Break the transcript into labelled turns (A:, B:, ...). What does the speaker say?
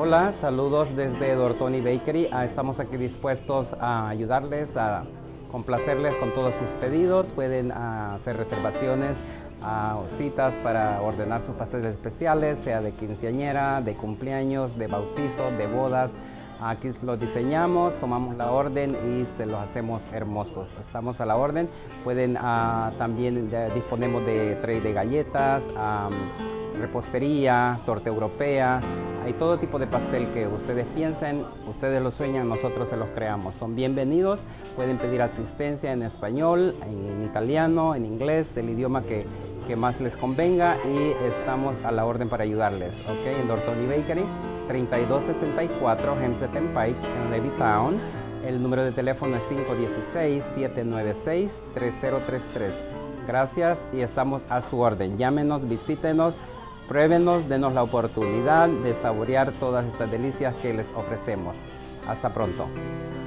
A: Hola, saludos desde Dortoni Bakery. Estamos aquí dispuestos a ayudarles, a complacerles con todos sus pedidos. Pueden hacer reservaciones o citas para ordenar sus pasteles especiales, sea de quinceañera, de cumpleaños, de bautizo, de bodas. Aquí los diseñamos, tomamos la orden y se los hacemos hermosos. Estamos a la orden. Pueden también disponemos de tray de galletas, repostería, torta europea. Hay todo tipo de pastel que ustedes piensen, ustedes lo sueñan, nosotros se los creamos. Son bienvenidos, pueden pedir asistencia en español, en italiano, en inglés, el idioma que más les convenga, y estamos a la orden para ayudarles. ¿Okay? En Dortoni Bakery, 3264 Hempstead Pike, en Levittown. El número de teléfono es 516-796-3033. Gracias y estamos a su orden. Llámenos, visítenos. Pruébenos, denos la oportunidad de saborear todas estas delicias que les ofrecemos. Hasta pronto.